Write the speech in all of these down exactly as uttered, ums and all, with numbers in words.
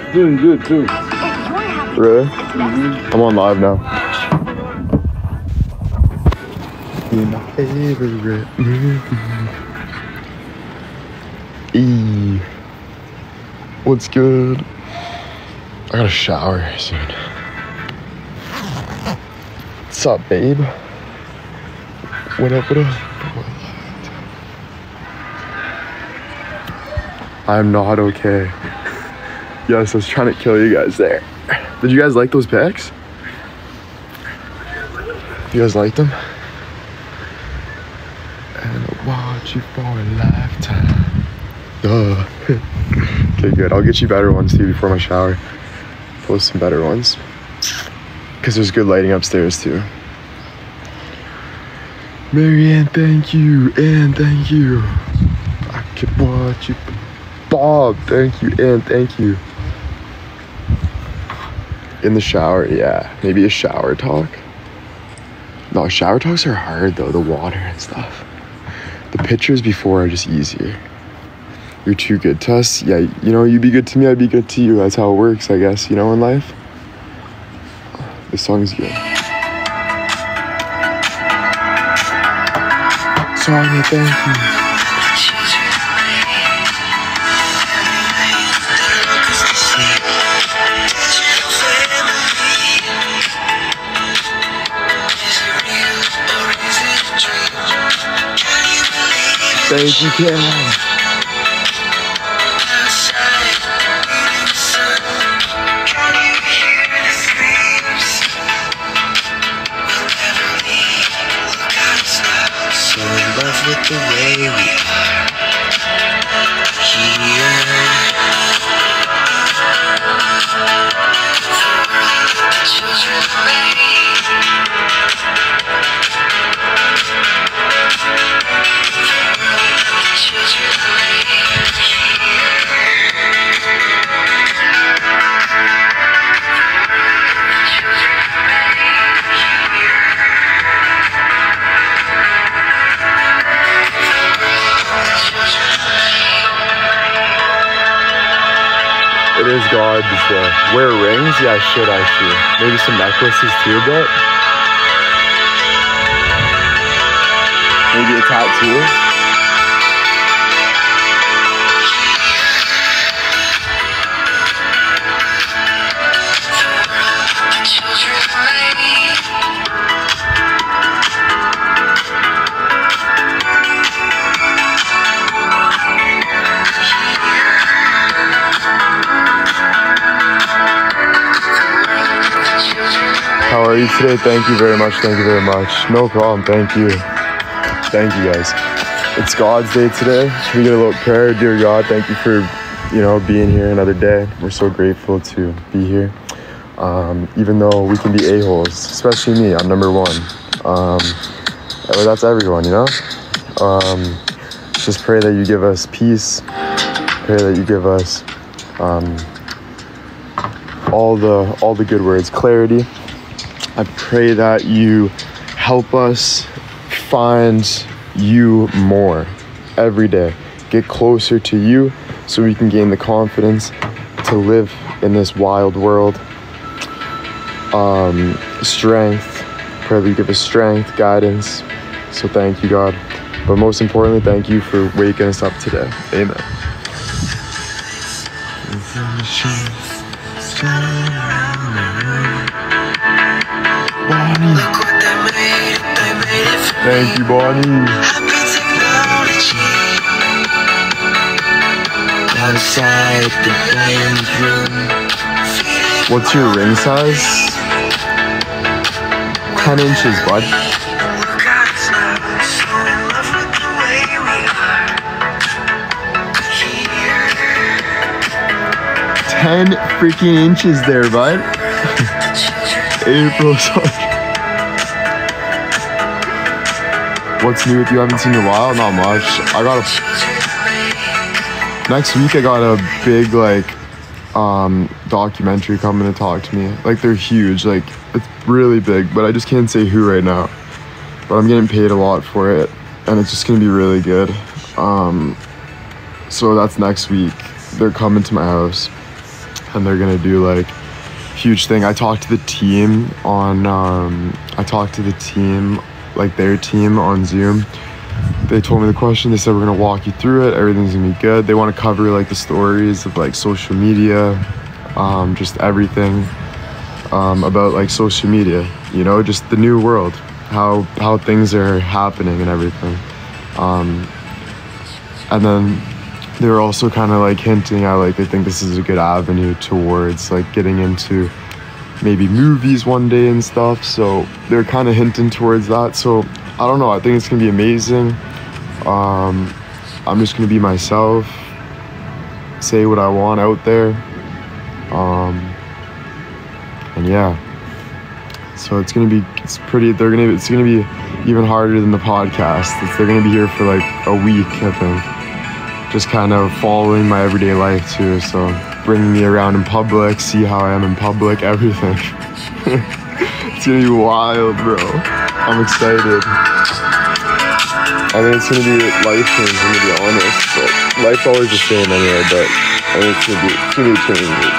Doing good too. Really? Mm-hmm. I'm on live now. In my favorite movie. E. What's good? I gotta shower soon. What's up, babe? What up, what up? I'm not okay. Yes, I was trying to kill you guys there. Did you guys like those pics? You guys like them? And I'll watch you for a lifetime. Duh. Okay, good. I'll get you better ones too before my shower. Post some better ones. Because there's good lighting upstairs too. Marianne, thank you. And thank you. I could watch you. Bob, thank you. And thank you. In the shower, yeah. Maybe a shower talk. No, shower talks are hard though, the water and stuff. The pictures before are just easier. You're too good to us. Yeah, you know, you be good to me, I'd be good to you. That's how it works, I guess, you know, in life. This song's good. Sonia, thank you. Thank you, Caroline. So in love with the way we are here. The children rain. The children rain It is God's day. Wear rings? Yeah, I should actually. Maybe some necklaces too, but maybe a tattoo. How are you today? Thank you very much. Thank you very much. No problem. Thank you. Thank you, guys. It's God's day today. Can we get a little prayer? Dear God, thank you for, you know, being here another day. We're so grateful to be here. Um, even though we can be a-holes, especially me, I'm number one. Um, well, that's everyone, you know? Um, just pray that you give us peace. Pray that you give us um, all the all the good words, clarity. I pray that you help us find you more every day. Get closer to you so we can gain the confidence to live in this wild world. Um, strength. Pray that you give us strength, guidance. So thank you, God. But most importantly, thank you for waking us up today. Amen. Bonnie. Look what they made, they made it for Thank you, Bonnie. happy technology. Outside the band room. What's your ring size? ten inches, bud. Look at us now, so in love with the way we are here. ten freaking inches there, bud. April, sorry. What's new with you? I haven't seen you in a while. Not much. I got a next week. I got a big like um documentary coming to talk to me. Like they're huge. Like it's really big, but I just can't say who right now. But I'm getting paid a lot for it, and it's just gonna be really good. Um, so that's next week. They're coming to my house, and they're gonna do like huge thing. I talked to the team on um I talked to the team, like their team on Zoom. They told me the question. They said we're gonna walk you through it, everything's gonna be good. They want to cover like the stories of like social media, um just everything um about like social media, you know, just the new world, how how things are happening and everything. Um and then they were also kind of like hinting at like they think this is a good avenue towards like getting into maybe movies one day and stuff. So they're kind of hinting towards that. So I don't know. I think it's gonna be amazing. Um, I'm just gonna be myself, say what I want out there, um, and yeah. So it's gonna be it's pretty. They're gonna it's gonna be even harder than the podcast. It's, they're gonna be here for like a week, I think. Just kind of following my everyday life too, so bringing me around in public, see how I am in public, everything. It's gonna be wild, bro. I'm excited. I think it's gonna be life-changing, to be honest, but life's always the same anyway, but I think it's gonna be, it's gonna be changing.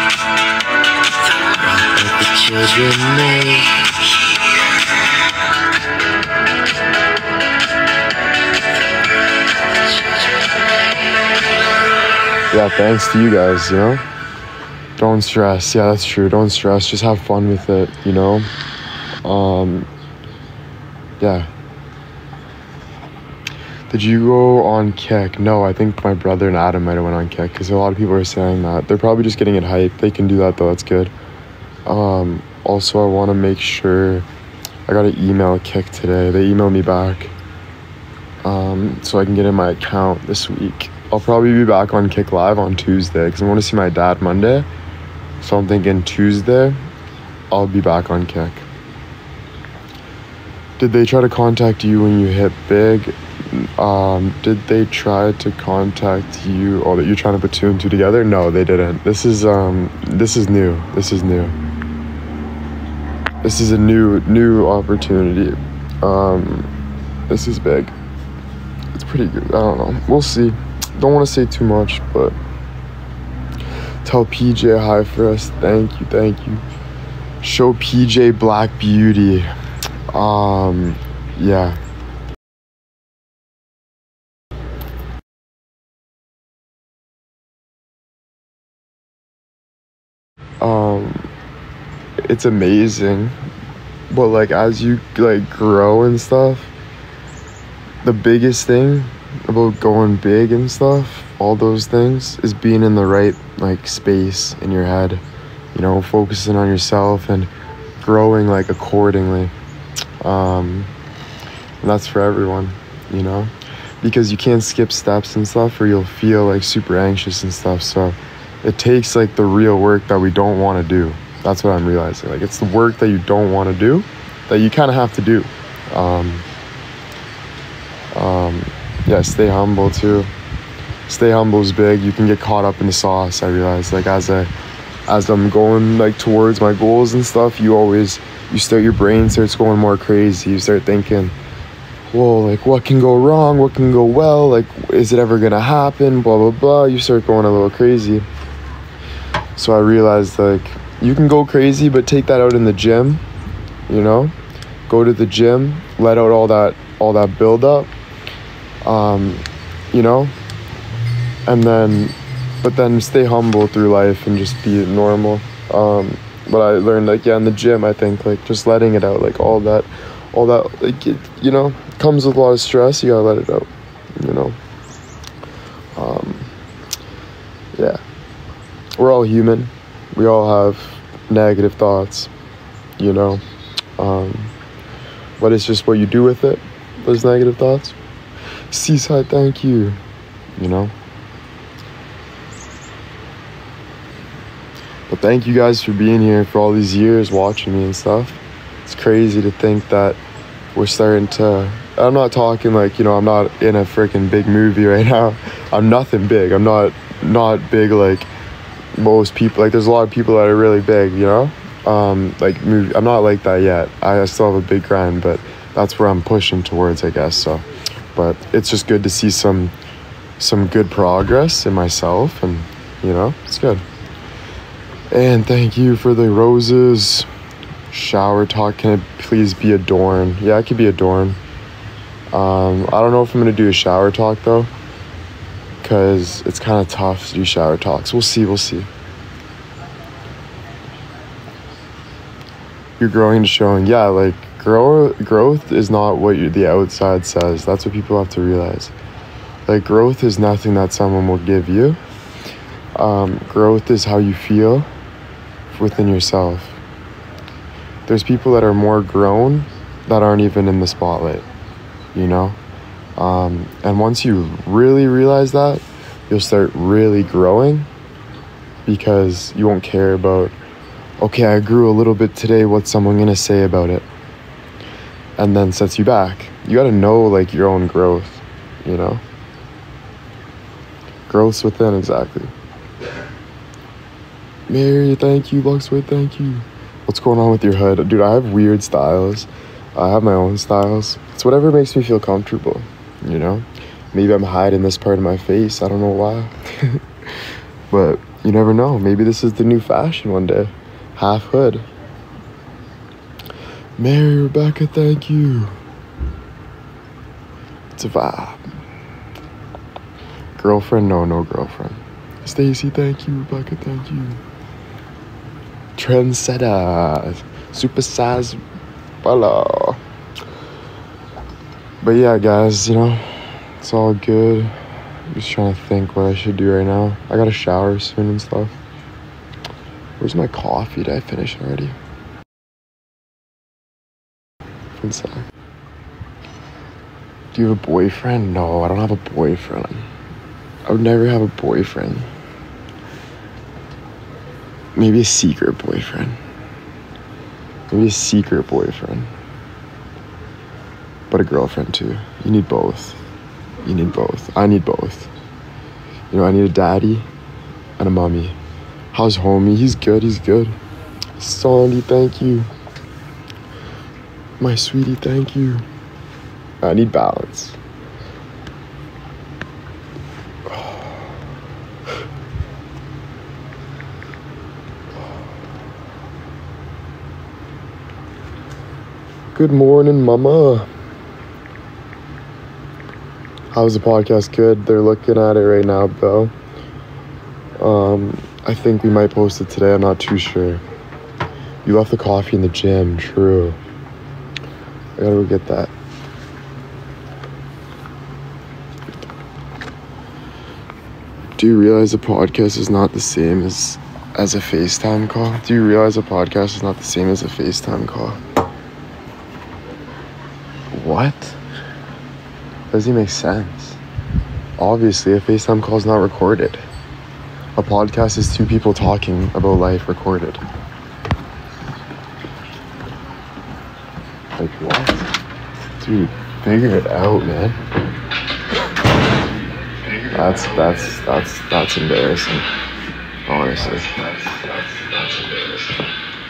Let the children know. Yeah, thanks to you guys, you know? Don't stress. Yeah, that's true. Don't stress. Just have fun with it, you know? Um, yeah. Did you go on Kick? No, I think my brother and Adam might have went on Kick, because a lot of people are saying that. They're probably just getting it hyped. They can do that, though. That's good. Um, also, I want to make sure... I got an email Kick today. They emailed me back. Um, so I can get in my account this week. I'll probably be back on Kick Live on Tuesday because I want to see my dad Monday. So I'm thinking Tuesday, I'll be back on Kick. Did they try to contact you when you hit big? Um, did they try to contact you, or that you're trying to put two and two together? No, they didn't. This is um, this is new. This is new. This is a new new opportunity. Um, this is big. It's pretty good. I don't know. We'll see. Don't want to say too much, but tell P J hi for us. Thank you, thank you. Show P J Black Beauty. Um, yeah. Um, it's amazing, but like as you like grow and stuff, the biggest thing about going big and stuff, all those things, is being in the right like space in your head, you know, focusing on yourself and growing like accordingly. Um and that's for everyone, you know, because you can't skip steps and stuff or you'll feel like super anxious and stuff. So it takes like the real work that we don't want to do. That's what I'm realizing. Like it's the work that you don't want to do that you kind of have to do. um um Yeah, stay humble too. Stay humble is big. You can get caught up in the sauce, I realize. Like as I as I'm going like towards my goals and stuff, you always you start your brain starts going more crazy. You start thinking, whoa, like what can go wrong? What can go well? Like is it ever gonna happen? Blah blah blah. You start going a little crazy. So I realized like you can go crazy, but take that out in the gym, you know? Go to the gym, let out all that all that build up. Um, you know, and then, but then stay humble through life and just be normal. Um, but I learned like, yeah, in the gym, I think like just letting it out, like all that, all that, like, it, you know, comes with a lot of stress. You gotta let it out, you know. Um, yeah, we're all human. We all have negative thoughts, you know, um, but it's just what you do with it, those negative thoughts. Seaside, thank you, you know. But thank you guys for being here for all these years, watching me and stuff. It's crazy to think that we're starting to, I'm not talking like, you know, I'm not in a freaking big movie right now. I'm nothing big. I'm not, not big like most people. Like there's a lot of people that are really big, you know. Um, like movie, I'm not like that yet. I, I still have a big grind, but that's where I'm pushing towards, I guess, so. But it's just good to see some some good progress in myself, and you know, it's good. And thank you for the roses. Shower talk, can it please be adorned? Yeah, it could be adorned. Um, I don't know if I'm gonna do a shower talk though, because it's kind of tough to do shower talks. We'll see, we'll see. You're growing and showing. Yeah, like grow, growth is not what you, the outside says. That's what people have to realize. Like growth is nothing that someone will give you. Um, growth is how you feel within yourself. There's people that are more grown that aren't even in the spotlight, you know? Um, and once you really realize that, you'll start really growing, because you won't care about, okay, I grew a little bit today, what's someone gonna say about it? And then sets you back. You gotta know like your own growth, you know? Growth's within, exactly. Mary, thank you. Luxwood, thank you. What's going on with your hood? Dude, I have weird styles. I have my own styles. It's whatever makes me feel comfortable, you know? Maybe I'm hiding this part of my face. I don't know why. But you never know. Maybe this is the new fashion one day. Half hood. Mary, Rebecca, thank you. It's a vibe. Girlfriend? No, no girlfriend. Stacy, thank you. Rebecca, thank you. Trendsetter. Super size. Hello. But yeah, guys, you know, it's all good. I'm just trying to think what I should do right now. I gotta shower soon and stuff. Where's my coffee? Did I finish already? One sec. Do you have a boyfriend? No, I don't have a boyfriend. I would never have a boyfriend. Maybe a secret boyfriend. Maybe a secret boyfriend. But a girlfriend too. You need both. You need both. I need both. You know, I need a daddy and a mommy. How's homie? He's good, he's good. Sandy, thank you. My sweetie, thank you. I need balance. Good morning, mama. How's the podcast? Good. They're looking at it right now, though. Um, I think we might post it today. I'm not too sure. You left the coffee in the gym. True. I gotta go get that. Do you realize a podcast is not the same as as a FaceTime call? Do you realize a podcast is not the same as a FaceTime call? What? Doesn't make sense. Obviously, a FaceTime call is not recorded. A podcast is two people talking about life recorded. Like what? Dude, figure it out, man. That's that's that's that's embarrassing. Honestly. That's, that's, that's embarrassing.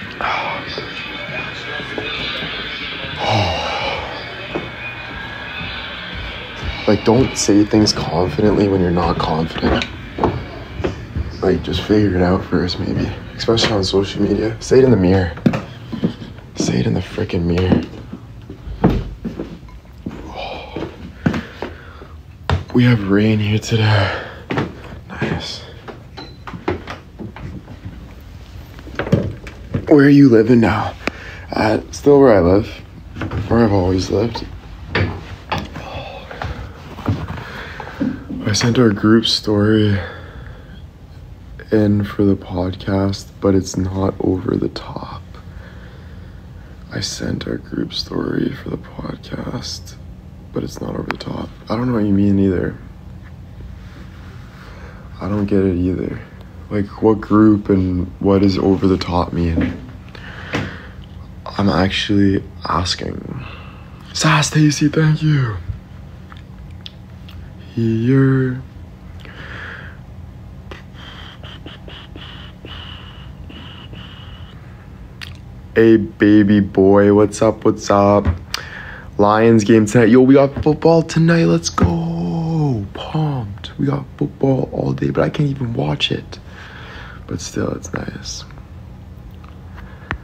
Like, don't say things confidently when you're not confident. Like, just figure it out first, maybe. Especially on social media. Say it in the mirror. Say it in the freaking mirror. Oh. We have rain here today. Nice. Where are you living now? Uh, still where I live. Where I've always lived. I sent our group story in for the podcast, but it's not over the top. I sent our group story for the podcast, but it's not over the top. I don't know what you mean either. I don't get it either. Like, what group and what does over the top mean? I'm actually asking. Sass Stacy, thank you. Here. Hey baby boy, what's up, what's up? Lions game tonight. Yo, we got football tonight, let's go. Pumped. We got football all day, but I can't even watch it. But still, it's nice.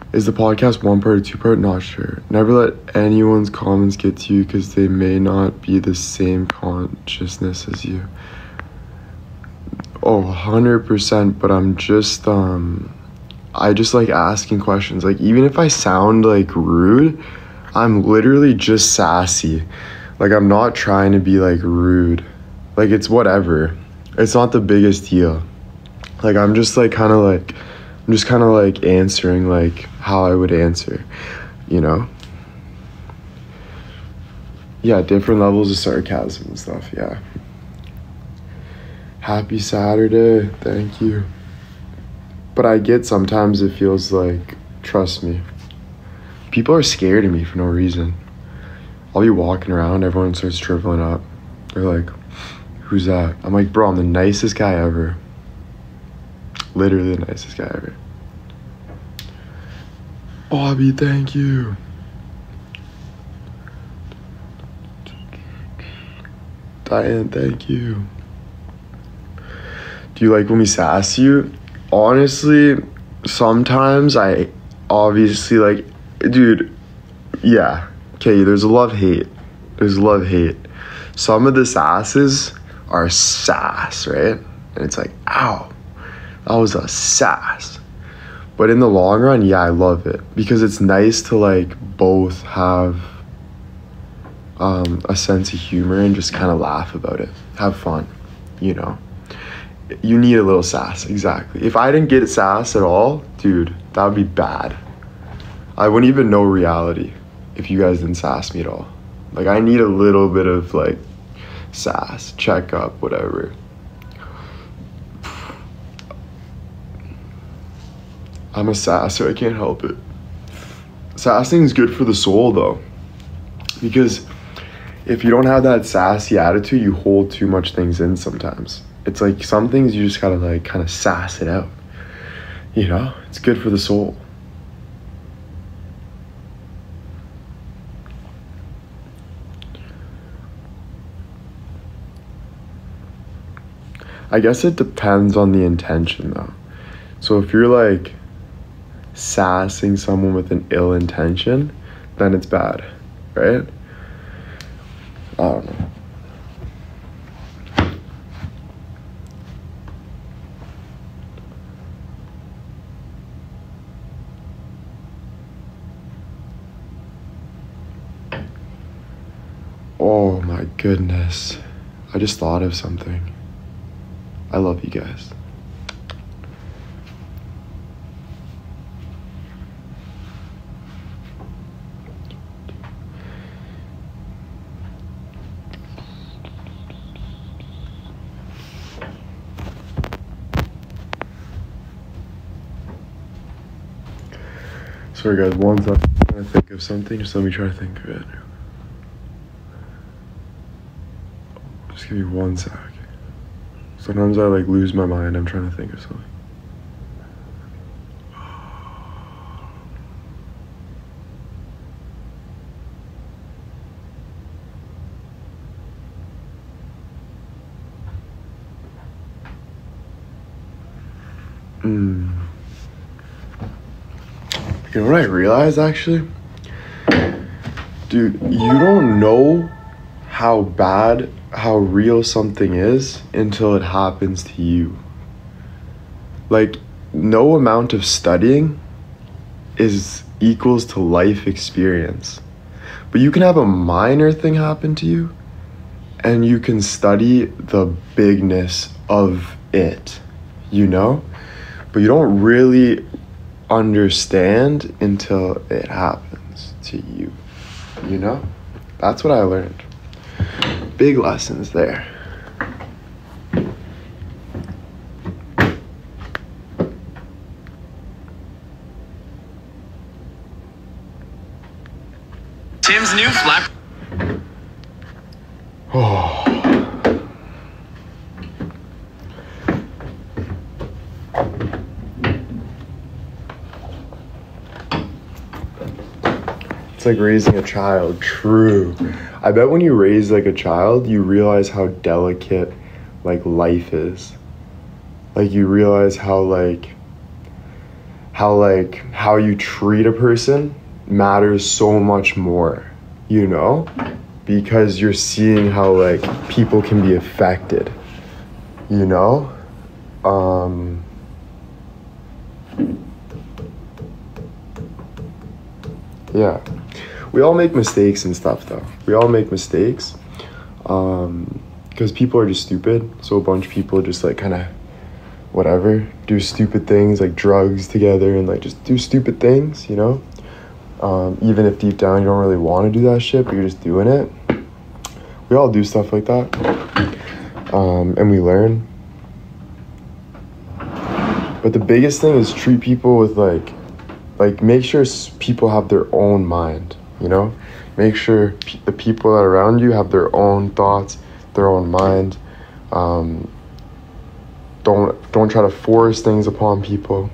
Is the podcast one part or two part? Not sure. Never let anyone's comments get to you because they may not be the same consciousness as you. Oh, one hundred percent, but I'm just, um, I just like asking questions. Like, even if I sound like rude, I'm literally just sassy. Like, I'm not trying to be like rude. Like, it's whatever. It's not the biggest deal. Like, I'm just like kind of like, I'm just kind of like answering like how I would answer, you know? Yeah, different levels of sarcasm and stuff, yeah. Happy Saturday, thank you. But I get sometimes it feels like, trust me, people are scared of me for no reason. I'll be walking around, everyone starts dribbling up. They're like, who's that? I'm like, bro, I'm the nicest guy ever. Literally the nicest guy ever. Bobby, thank you. Diane, thank you. Do you like when we sass you? Honestly, sometimes I obviously like, dude, yeah. Okay, there's a love-hate. There's love-hate. Some of the sasses are sass, right? And it's like, ow, that was a sass. But in the long run, yeah, I love it. Because it's nice to like both have um, a sense of humor and just kind of laugh about it. Have fun, you know? You need a little sass, exactly. If I didn't get sass at all, dude, that would be bad. I wouldn't even know reality if you guys didn't sass me at all. Like, I need a little bit of like sass, check up, whatever. I'm a sasser, I can't help it. Sassing is good for the soul though, because if you don't have that sassy attitude, you hold too much things in sometimes. It's like some things you just gotta like kind of sass it out. You know, it's good for the soul. I guess it depends on the intention though. So if you're like sassing someone with an ill intention, then it's bad, right? I don't know. Oh my goodness. I just thought of something. I love you guys. Sorry guys, one second. I'm trying to think of something. Just let me try to think of it. Just give me one sec. Sometimes I like lose my mind. I'm trying to think of something. Hmm. You know what I realized actually? Dude, you don't know how bad, how real something is until it happens to you. Like, no amount of studying is equals to life experience. But you can have a minor thing happen to you and you can study the bigness of it, you know? But you don't really understand until it happens to you, you know? That's what I learned. Big lessons there. Tim's new flat. Oh. It's like raising a child. True. I bet when you raise like a child, you realize how delicate like life is. Like you realize how like how like how you treat a person matters so much more, you know, because you're seeing how like people can be affected, you know. Um yeah, we all make mistakes and stuff though. We all make mistakes um because people are just stupid. So a bunch of people just like kind of whatever, do stupid things like drugs together and like just do stupid things, you know. Um, even if deep down you don't really want to do that shit, but you're just doing it. We all do stuff like that, um, and we learn. But the biggest thing is treat people with like, like make sure s- people have their own mind, you know. Make sure p- the people that are around you have their own thoughts, their own mind. Um, don't don't try to force things upon people.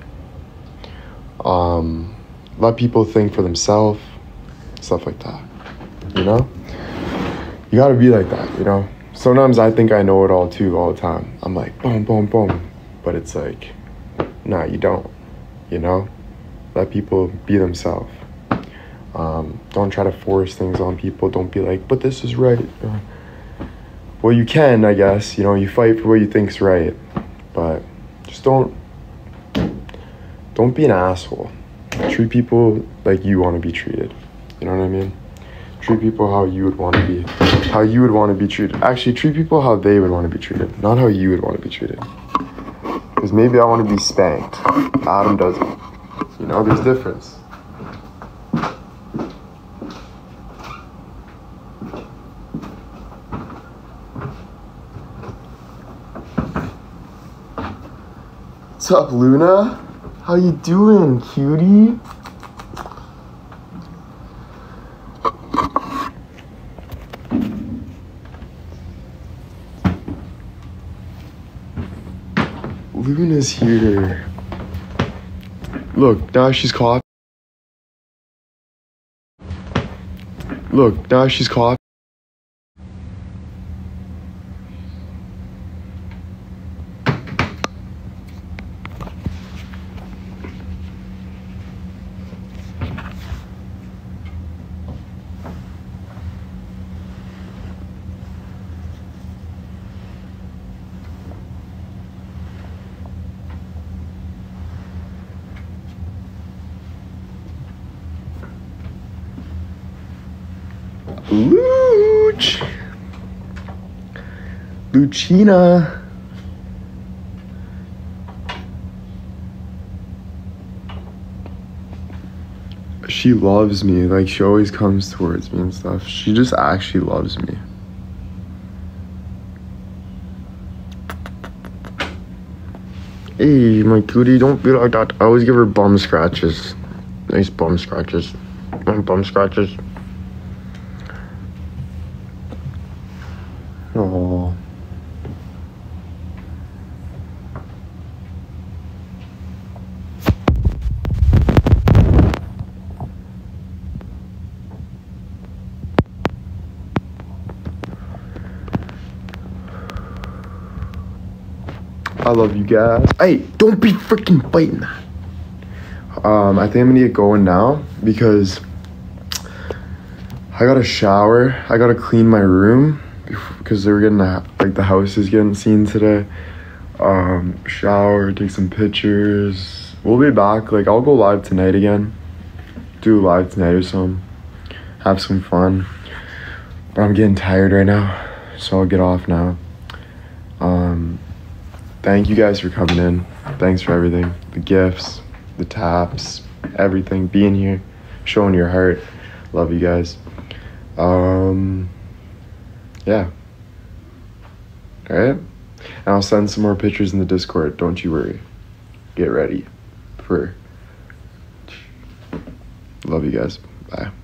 Um, let people think for themselves, stuff like that, you know? You gotta be like that, you know? Sometimes I think I know it all too, all the time. I'm like, boom, boom, boom. But it's like, nah, you don't, you know? Let people be themselves. Um, don't try to force things on people. Don't be like, but this is right. Uh, well, you can, I guess, you know, you fight for what you think's right. But just don't, don't be an asshole. Treat people like you want to be treated. You know what I mean? Treat people how you would want to be, how you would want to be treated. Actually, treat people how they would want to be treated, not how you would want to be treated. Because maybe I want to be spanked. Adam doesn't. You know, there's difference. What's up, Luna? How you doing, cutie? Luna's here. Look, now she's caught. Look, now she's caught. Luch. Lucina. She loves me. Like, she always comes towards me and stuff. She just actually loves me. Hey, my cutie, don't be like that. I always give her bum scratches. Nice bum scratches. Want bum scratches? Oh. I love you guys. Hey, don't be freaking biting that. Um, I think I'm gonna get going now because I gotta shower. I gotta clean my room because they were getting the, like the house is getting seen today. Um, shower, take some pictures. We'll be back. Like, I'll go live tonight again. Do live tonight or something. Have some fun. But I'm getting tired right now, so I'll get off now. Um, thank you guys for coming in. Thanks for everything. The gifts, the taps, everything. Being here, showing your heart. Love you guys. Um, yeah. All right. And I'll send some more pictures in the Discord. Don't you worry. Get ready for. Love you guys. Bye.